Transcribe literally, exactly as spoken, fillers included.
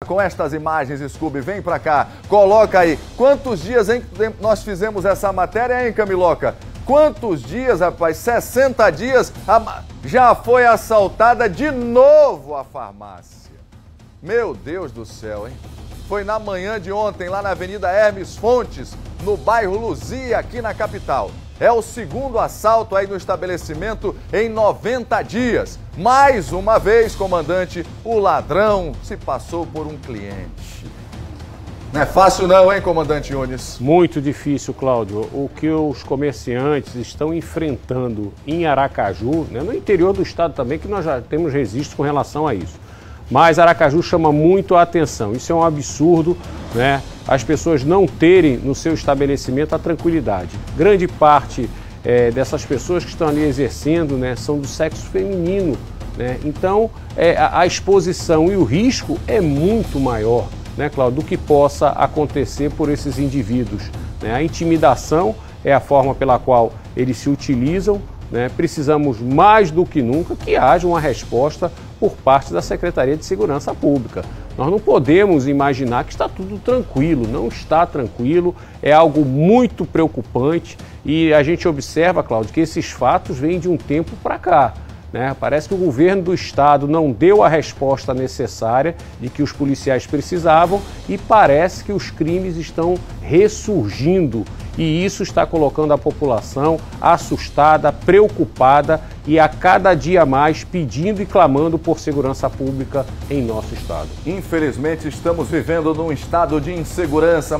Com estas imagens, Scooby, vem pra cá, coloca aí. Quantos dias hein, nós fizemos essa matéria, hein, Camiloca? Quantos dias, rapaz? sessenta dias, a... já foi assaltada de novo a farmácia. Meu Deus do céu, hein? Foi na manhã de ontem, lá na Avenida Hermes Fontes, no bairro Luzia, aqui na capital. É o segundo assalto aí no estabelecimento em noventa dias. Mais uma vez, comandante, o ladrão se passou por um cliente. Não é fácil não, hein, comandante Yunis? Muito difícil, Cláudio. O que os comerciantes estão enfrentando em Aracaju, né, no interior do estado também, que nós já temos registro com relação a isso. Mas Aracaju chama muito a atenção. Isso é um absurdo, né? As pessoas não terem no seu estabelecimento a tranquilidade. Grande parte é, dessas pessoas que estão ali exercendo, né, são do sexo feminino, né? Então, é, a, a exposição e o risco é muito maior, né, Cláudio, do que possa acontecer por esses indivíduos, né? A intimidação é a forma pela qual eles se utilizam, né? Precisamos mais do que nunca que haja uma resposta por parte da Secretaria de Segurança Pública. Nós não podemos imaginar que está tudo tranquilo, não está tranquilo, é algo muito preocupante e a gente observa, Cláudio, que esses fatos vêm de um tempo para cá, né? Parece que o governo do estado não deu a resposta necessária de que os policiais precisavam e parece que os crimes estão ressurgindo e isso está colocando a população assustada, preocupada e a cada dia mais pedindo e clamando por segurança pública em nosso estado. Infelizmente, estamos vivendo num estado de insegurança.